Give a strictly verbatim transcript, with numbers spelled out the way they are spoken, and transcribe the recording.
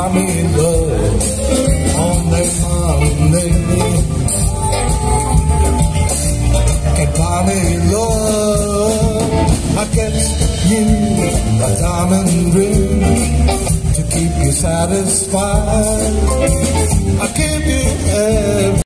buy me love on that Monday. Can buy me love. I get you a diamond ring to keep you satisfied. I give you everything.